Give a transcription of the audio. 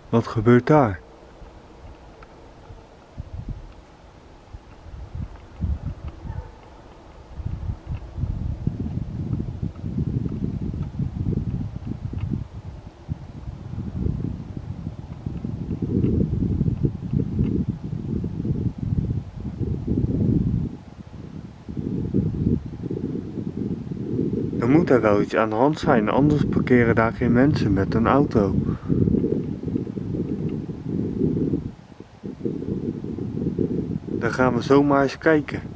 Wat gebeurt daar? Er moet er wel iets aan de hand zijn, anders parkeren daar geen mensen met een auto. Dan gaan we zomaar eens kijken.